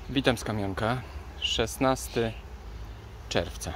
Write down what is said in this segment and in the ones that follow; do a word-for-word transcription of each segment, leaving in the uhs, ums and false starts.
Witam z Kamionka, szesnastego czerwca.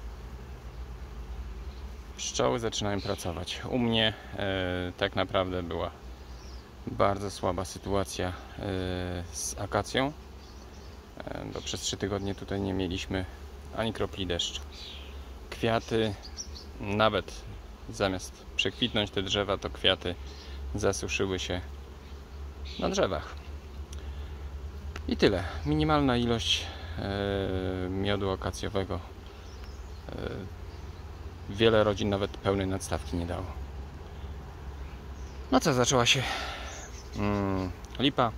Pszczoły zaczynają pracować. U mnie e, tak naprawdę była bardzo słaba sytuacja e, z akacją, e, bo przez trzy tygodnie tutaj nie mieliśmy ani kropli deszczu. Kwiaty, nawet zamiast przekwitnąć te drzewa, to kwiaty zasuszyły się na drzewach. I tyle. Minimalna ilość e, miodu akacjowego. E, wiele rodzin nawet pełnej nadstawki nie dało. No co, zaczęła się mm, lipa.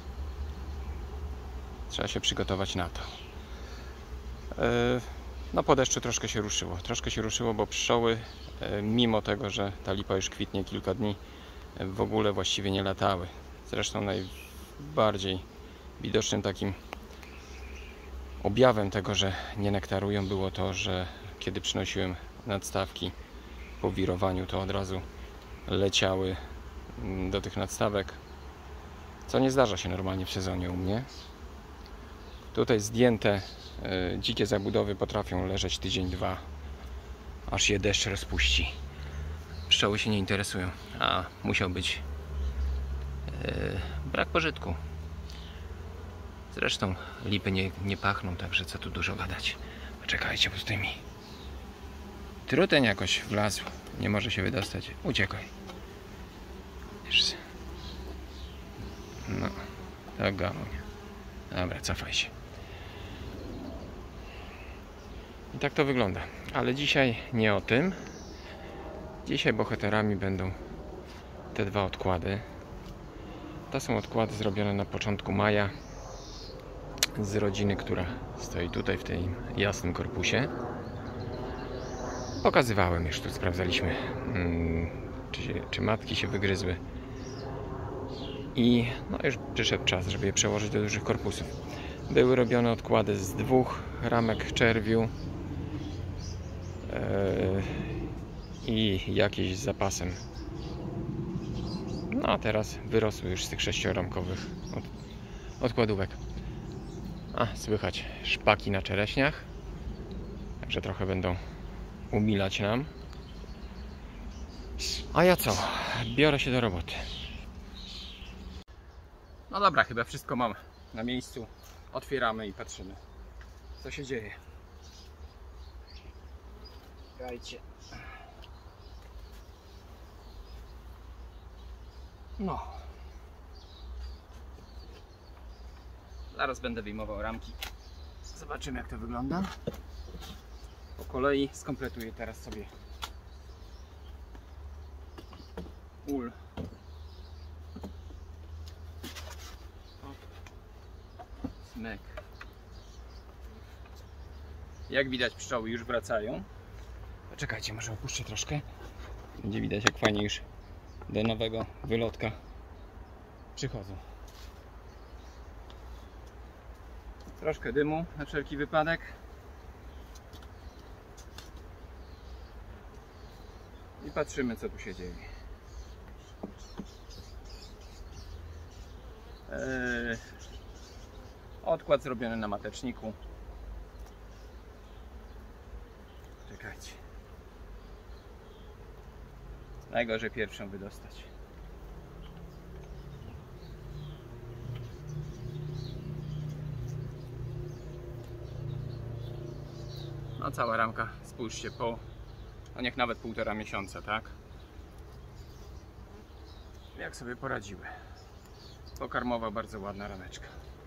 Trzeba się przygotować na to. E, no po deszczu troszkę się ruszyło. Troszkę się ruszyło, bo pszczoły, e, mimo tego, że ta lipa już kwitnie kilka dni, e, w ogóle właściwie nie latały. Zresztą najbardziej widocznym takim objawem tego, że nie nektarują, było to, że kiedy przynosiłem nadstawki po wirowaniu, to od razu leciały do tych nadstawek, co nie zdarza się normalnie w sezonie u mnie. Tutaj zdjęte y, dzikie zabudowy potrafią leżeć tydzień, dwa, aż je deszcz rozpuści. Pszczoły się nie interesują, a musiał być y, brak pożytku. Zresztą lipy nie, nie pachną, także co tu dużo gadać. Poczekajcie, bo tutaj mi truteń jakoś wlazł. Nie może się wydostać. Uciekaj. No, tak gamoń. Dobra, cofaj się. I tak to wygląda. Ale dzisiaj nie o tym. Dzisiaj bohaterami będą te dwa odkłady. To są odkłady zrobione na początku maja z rodziny, która stoi tutaj w tym jasnym korpusie. Pokazywałem już, tu sprawdzaliśmy, hmm, czy, się, czy matki się wygryzły. I no już przyszedł czas, żeby je przełożyć do dużych korpusów. Były robione odkłady z dwóch ramek czerwiu yy, i jakieś z zapasem. No a teraz wyrosły już z tych sześcioramkowych od, odkładówek. A, słychać szpaki na czereśniach. Także trochę będą umilać nam. A ja co? Biorę się do roboty. No dobra, chyba wszystko mam na miejscu. Otwieramy i patrzymy, co się dzieje. Dajcie. No. Zaraz będę wyjmował ramki. Zobaczymy, jak to wygląda. Po kolei skompletuję teraz sobie ul. Smek. Jak widać, pszczoły już wracają. Poczekajcie, może opuszczę troszkę. Będzie widać, jak fajnie już do nowego wylotka przychodzą. Troszkę dymu na wszelki wypadek. I patrzymy, co tu się dzieje. Eee, odkład zrobiony na mateczniku. Czekajcie. Najgorzej pierwszą wydostać. No cała ramka, spójrzcie, po no niech nawet półtora miesiąca, tak? Jak sobie poradziły. Pokarmowa, bardzo ładna rameczka.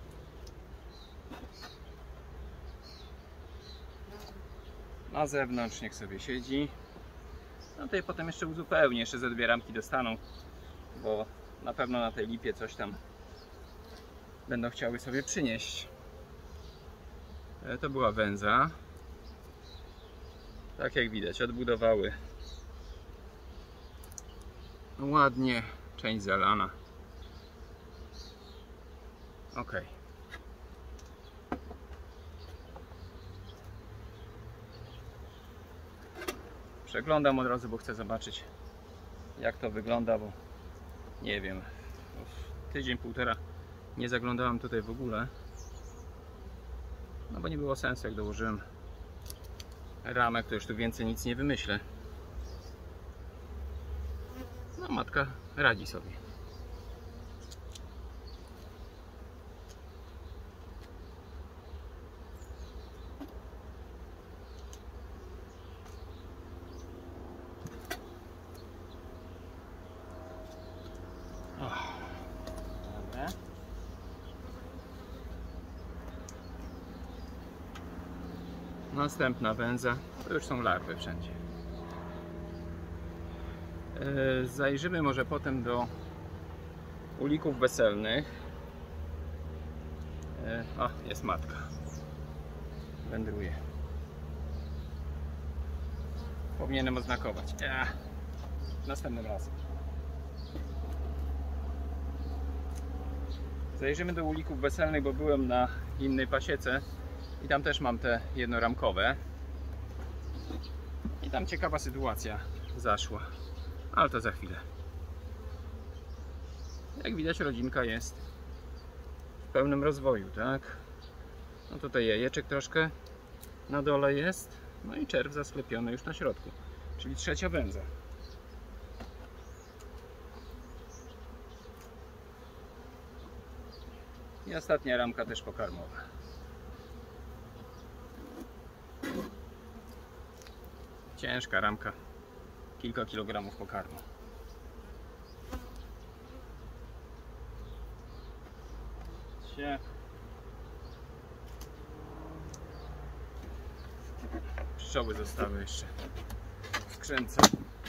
Na zewnątrz niech sobie siedzi. No tutaj potem jeszcze uzupełnię, jeszcze ze dwie ramki dostaną, bo na pewno na tej lipie coś tam będą chciały sobie przynieść. To była węza. Tak jak widać, odbudowały ładnie, część zalana. Ok. Przeglądam od razu, bo chcę zobaczyć, jak to wygląda, bo nie wiem, tydzień, półtora nie zaglądałem tutaj w ogóle. No bo nie było sensu, jak dołożyłem ramek, to już tu więcej nic nie wymyślę. No matka radzi sobie. Dobra. Następna węza. To już są larwy wszędzie. Yy, zajrzymy może potem do ulików weselnych. Yy, o, jest matka. Wędruje. Powinienem oznakować. Ja. Następnym razem. Zajrzymy do ulików weselnych, bo byłem na innej pasiece i tam też mam te jednoramkowe. I tam ciekawa sytuacja zaszła, ale to za chwilę. Jak widać, rodzinka jest w pełnym rozwoju, tak? No tutaj jajeczek troszkę na dole jest, no i czerw zasklepiony już na środku, czyli trzecia węza. I ostatnia ramka też pokarmowa. Ciężka ramka, kilka kilogramów pokarmu. Się. Pszczoły zostały jeszcze w skrzynce.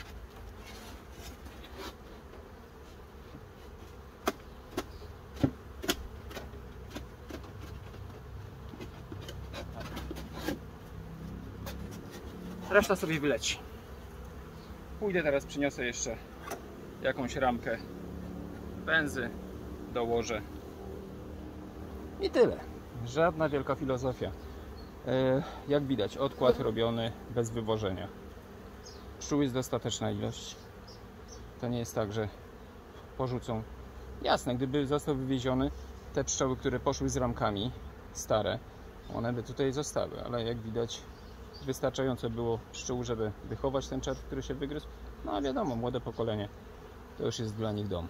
Reszta sobie wyleci. Pójdę teraz, przyniosę jeszcze jakąś ramkę węzy, dołożę. I tyle. Żadna wielka filozofia. Jak widać, odkład robiony bez wywożenia. Pszczół jest dostateczna ilość. To nie jest tak, że porzucą. Jasne, gdyby został wywieziony, te pszczoły, które poszły z ramkami stare, one by tutaj zostały, ale jak widać, wystarczająco było pszczół, żeby wychować ten czerw, który się wygryzł. No a wiadomo, młode pokolenie to już jest dla nich dom.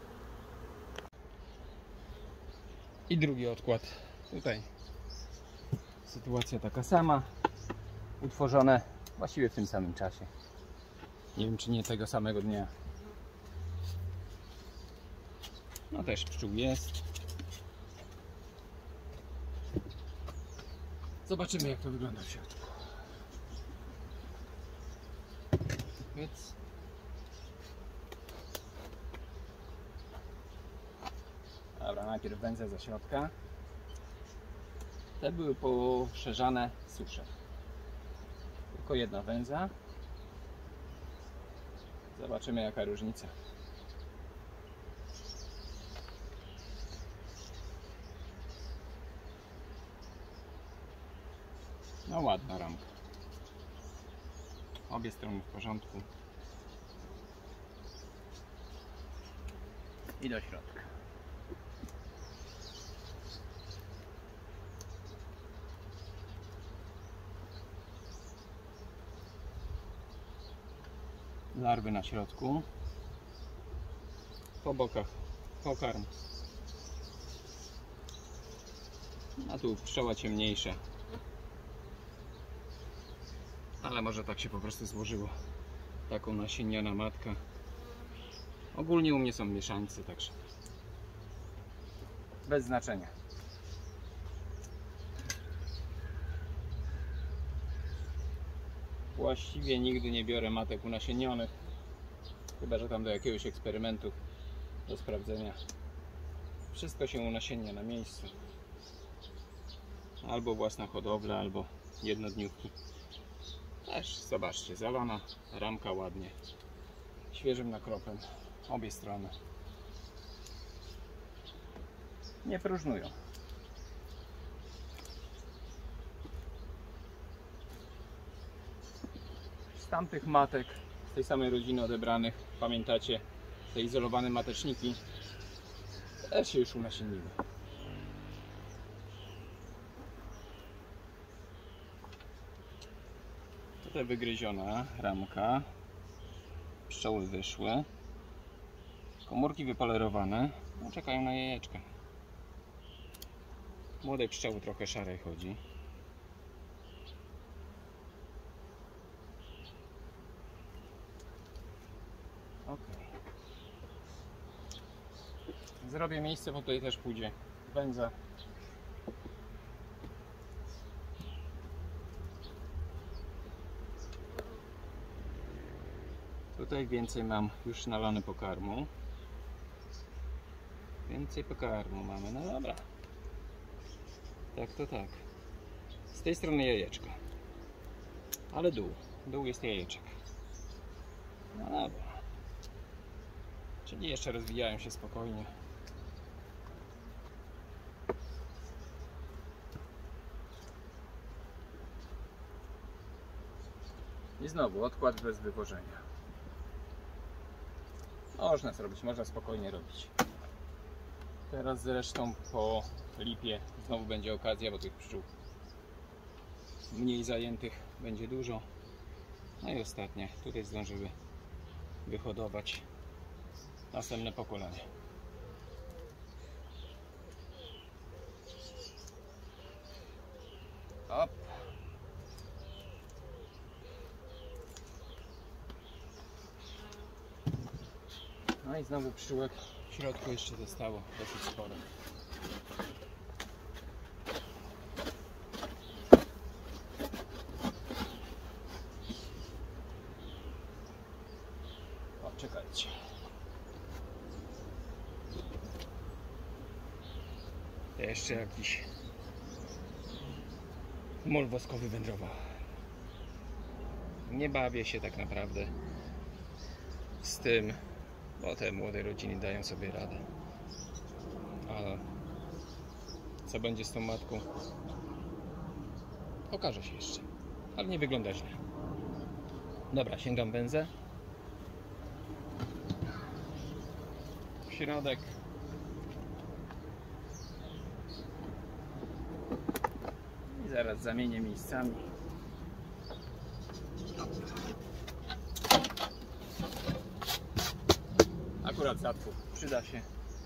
I drugi odkład. Tutaj sytuacja taka sama. Utworzone właściwie w tym samym czasie. Nie wiem, czy nie tego samego dnia. No też pszczół jest. Zobaczymy, jak to wygląda w środku. Więc dobra, najpierw węzę ze środka. Te były poszerzane susze. Tylko jedna węza. Zobaczymy, jaka różnica. No ładna ramka. Obie strony w porządku. I do środka. Larwy na środku. Po bokach pokarm. A tu pszczoła ciemniejsza. Ale może tak się po prostu złożyło. Taką nasienniana matka. Ogólnie u mnie są mieszańcy, także bez znaczenia. Właściwie nigdy nie biorę matek unasiennionych, chyba że tam do jakiegoś eksperymentu, do sprawdzenia. Wszystko się unasiennia na miejscu. Albo własna hodowla, albo jednodniówki. Też zobaczcie, zalana ramka ładnie, świeżym nakropem, obie strony. Nie próżnują. Z tamtych matek, z tej samej rodziny odebranych, pamiętacie, te izolowane mateczniki, też się już unasienniły. Tutaj wygryziona ramka, pszczoły wyszły, komórki wypolerowane, no, czekają na jajeczka. Młodej pszczoły trochę szarej chodzi. Ok. Zrobię miejsce, bo tutaj też pójdzie wędza. Tutaj więcej mam już nalane pokarmu. Więcej pokarmu mamy, no dobra. Tak to tak. Z tej strony jajeczko. Ale dół. Dół jest jajeczek. No dobra. Czyli jeszcze rozwijają się spokojnie. I znowu odkład bez wywożenia. Można zrobić, można spokojnie robić. Teraz zresztą po lipie znowu będzie okazja, bo tych pszczół mniej zajętych będzie dużo. No i ostatnie, tutaj zdążyły wyhodować następne pokolenie. Hop. No i znowu pszczółek w środku jeszcze zostało dosyć sporo. O, czekajcie. Jeszcze jakiś mol woskowy wędrował. Nie bawię się tak naprawdę z tym, bo te młode rodziny dają sobie radę. A co będzie z tą matką? Okaże się jeszcze. Ale nie wygląda źle. Dobra, sięgam węzę. W środek. I zaraz zamienię miejscami. Akurat zatwór przyda się.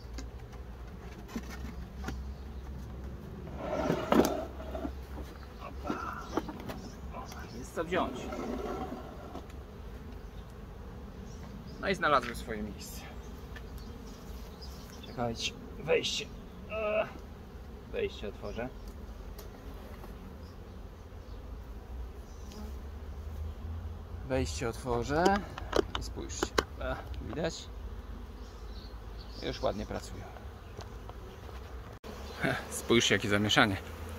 Opa. Jest co wziąć. No i znalazłem swoje miejsce. Czekajcie, wejście. Wejście otworzę. Wejście otworzę i spójrzcie. Widać? Już ładnie pracują. Spójrzcie, jakie zamieszanie.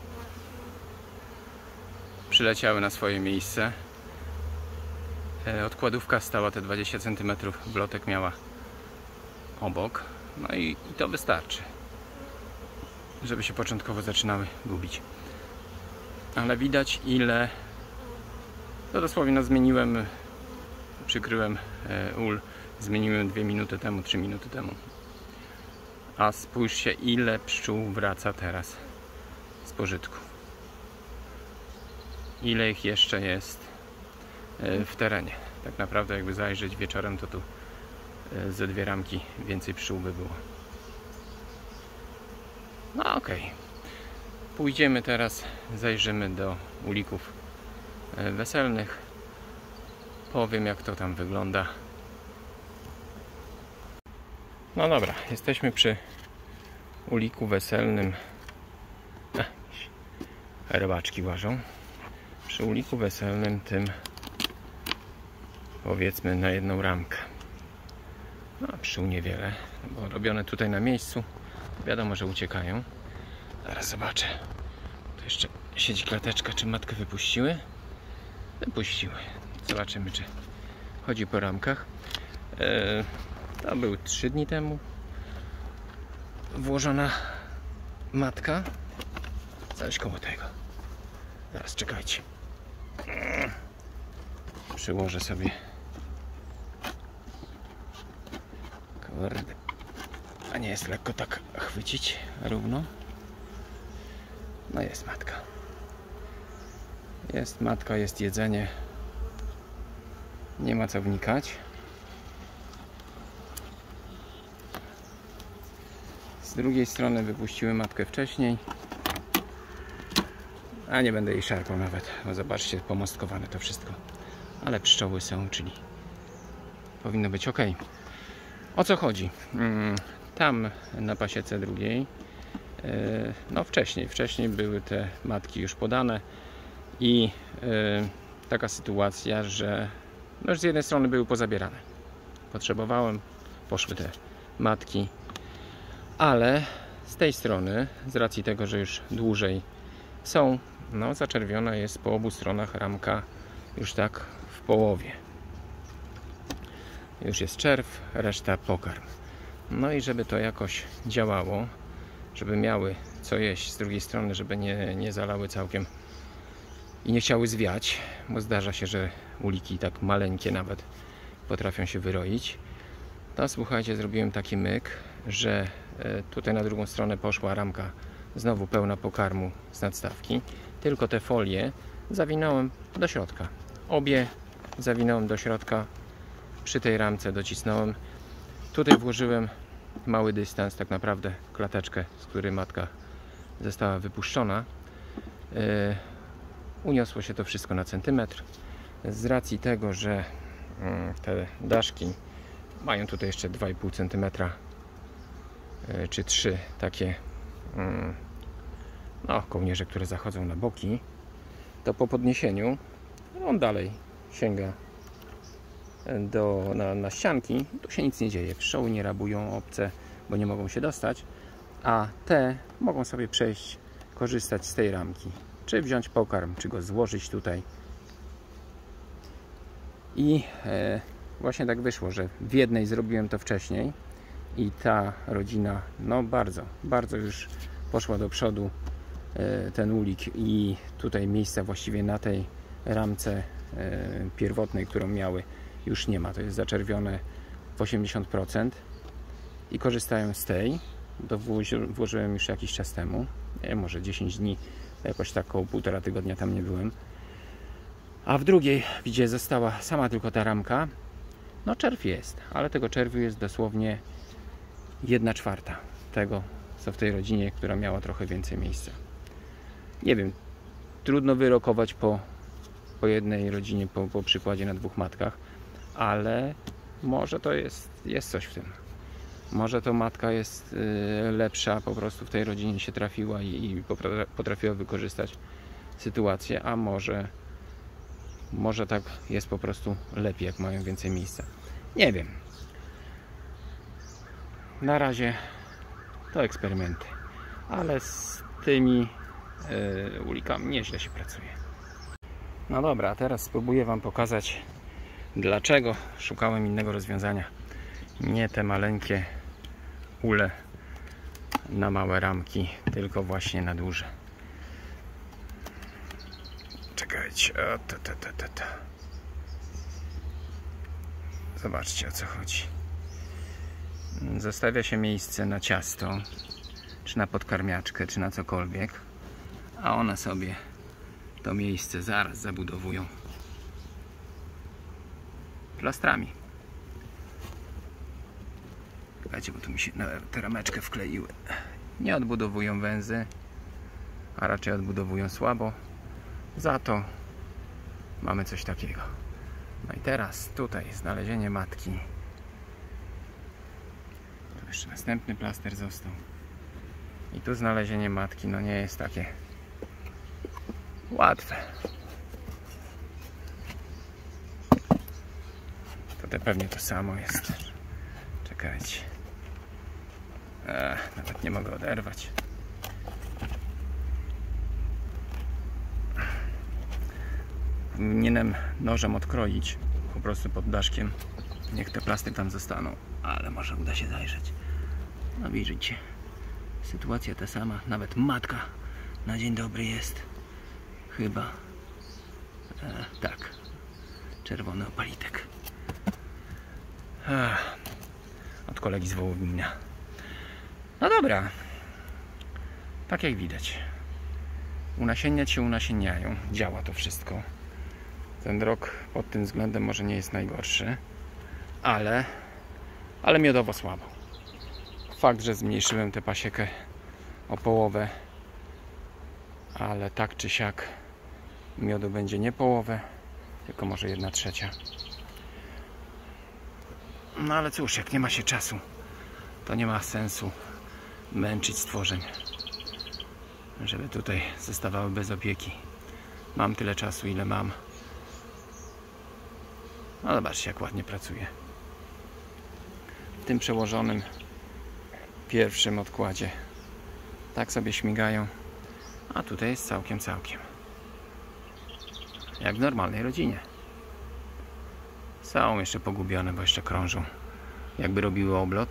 Przyleciały na swoje miejsce. Odkładówka stała te dwadzieścia centymetrów, wlotek miała obok. No i, i to wystarczy, żeby się początkowo zaczynały gubić. Ale widać, ile to dosłownie no, zmieniłem, przykryłem ul, zmieniłem dwie minuty temu, trzy minuty temu. A spójrzcie, ile pszczół wraca teraz z pożytku. Ile ich jeszcze jest w terenie. Tak naprawdę jakby zajrzeć wieczorem, to tu ze dwie ramki więcej pszczół by było. No okej. Okay. Pójdziemy teraz, zajrzymy do ulików weselnych. Powiem, jak to tam wygląda. No dobra, jesteśmy przy uliku weselnym. Ech, rybaczki łażą. Przy uliku weselnym tym, powiedzmy, na jedną ramkę. No, pszczół niewiele, bo robione tutaj na miejscu. Wiadomo, że uciekają. Zaraz zobaczę. Tu jeszcze siedzi klateczka, czy matkę wypuściły? Wypuściły. Zobaczymy, czy chodzi po ramkach. Eee, to był trzy dni temu włożona matka. Coś koło tego. Zaraz czekajcie. Przyłożę sobie. Kurde. A nie jest lekko tak chwycić równo. No jest matka. Jest matka, jest jedzenie. Nie ma co wnikać. Z drugiej strony wypuściły matkę wcześniej. A nie będę jej szarpał nawet. Bo zobaczcie, pomostkowane to wszystko. Ale pszczoły są, czyli powinno być ok. O co chodzi? Tam na pasiece drugiej, no wcześniej, wcześniej były te matki już podane i taka sytuacja, że no już z jednej strony były pozabierane. Potrzebowałem, poszły te matki, ale z tej strony, z racji tego, że już dłużej są, no zaczerwiona jest po obu stronach ramka już tak w połowie. Już jest czerw, reszta pokarm. No i żeby to jakoś działało, żeby miały co jeść z drugiej strony, żeby nie, nie zalały całkiem i nie chciały zwiać, bo zdarza się, że uliki tak maleńkie nawet potrafią się wyroić, to słuchajcie, zrobiłem taki myk, że tutaj na drugą stronę poszła ramka znowu pełna pokarmu z nadstawki, tylko te folie zawinąłem do środka. Obie zawinąłem do środka, przy tej ramce docisnąłem. Tutaj włożyłem mały dystans, tak naprawdę klateczkę, z której matka została wypuszczona. Yy, uniosło się to wszystko na centymetr. Z racji tego, że yy, te daszki mają tutaj jeszcze dwa i pół centymetra yy, czy trzy takie yy, no, kołnierze, które zachodzą na boki, to po podniesieniu on dalej sięga do, na, na ścianki. Tu się nic nie dzieje. Pszczoły nie rabują obce, bo nie mogą się dostać, a te mogą sobie przejść, korzystać z tej ramki, czy wziąć pokarm, czy go złożyć tutaj. I e, właśnie tak wyszło, że w jednej zrobiłem to wcześniej i ta rodzina no bardzo, bardzo już poszła do przodu, e, ten ulik, i tutaj miejsca właściwie na tej ramce e, pierwotnej, którą miały, już nie ma. To jest zaczerwione w osiemdziesiąt procent i korzystają z tej. To włożyłem już jakiś czas temu, nie, może dziesięć dni, jakoś tak około półtora tygodnia tam nie byłem. A w drugiej, gdzie została sama tylko ta ramka, no czerw jest, ale tego czerwiu jest dosłownie jedna czwarta tego, co w tej rodzinie, która miała trochę więcej miejsca. Nie wiem, trudno wyrokować po, po jednej rodzinie, po, po przykładzie na dwóch matkach, ale może to jest, jest coś w tym. Może to matka jest y, lepsza, po prostu w tej rodzinie się trafiła i, i potrafiła wykorzystać sytuację, a może może tak jest po prostu lepiej, jak mają więcej miejsca. Nie wiem. Na razie to eksperymenty, ale z tymi y, ulikami nieźle się pracuje. No dobra, teraz spróbuję Wam pokazać, dlaczego szukałem innego rozwiązania. Nie te maleńkie ule na małe ramki, tylko właśnie na duże. Czekajcie. O, to, to, to, to, to. Zobaczcie, o co chodzi. Zostawia się miejsce na ciasto, czy na podkarmiaczkę, czy na cokolwiek, a one sobie to miejsce zaraz zabudowują plastrami. Czekajcie, bo tu mi się na tę rameczkę wkleiły. Nie odbudowują węzy, a raczej odbudowują słabo. Za to mamy coś takiego. No i teraz tutaj znalezienie matki. Tu jeszcze następny plaster został. I tu znalezienie matki no nie jest takie łatwe. Tutaj pewnie to samo jest. Czekajcie. Ech, nawet nie mogę oderwać. Powinienem nożem odkroić po prostu pod daszkiem. Niech te plasty tam zostaną, ale może uda się zajrzeć. No widzicie, sytuacja ta sama. Nawet matka na dzień dobry jest. Chyba e, tak. Czerwony opalitek. Ech, od kolegi z Wołomina. No dobra. Tak jak widać, unasienniać się unasienniają. Działa to wszystko. Ten rok pod tym względem może nie jest najgorszy, ale, ale miodowo słabo. Fakt, że zmniejszyłem tę pasiekę o połowę, ale tak czy siak miodu będzie nie połowę, tylko może jedna trzecia. No ale cóż, jak nie ma się czasu, to nie ma sensu męczyć stworzeń, żeby tutaj zostawały bez opieki. Mam tyle czasu, ile mam. No zobaczcie, jak ładnie pracuje. W tym przełożonym pierwszym odkładzie tak sobie śmigają, a tutaj jest całkiem, całkiem jak w normalnej rodzinie. Są jeszcze pogubione, bo jeszcze krążą, jakby robiły oblot.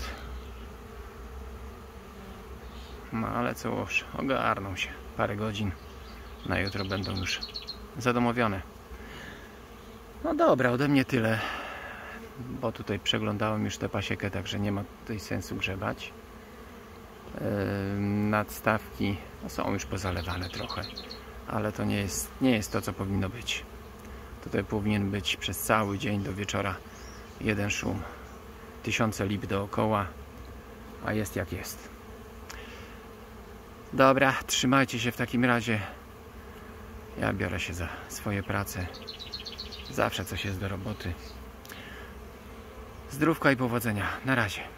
No ale cóż, ogarną się. Parę godzin, na jutro będą już zadomowione. No dobra, ode mnie tyle, bo tutaj przeglądałem już tę pasiekę, także nie ma tutaj sensu grzebać. Yy, nadstawki no, są już pozalewane trochę, ale to nie jest, nie jest to, co powinno być. Tutaj powinien być przez cały dzień do wieczora jeden szum. Tysiące lip dookoła, a jest jak jest. Dobra, trzymajcie się w takim razie. Ja biorę się za swoje prace. Zawsze coś jest do roboty. Zdrówka i powodzenia. Na razie.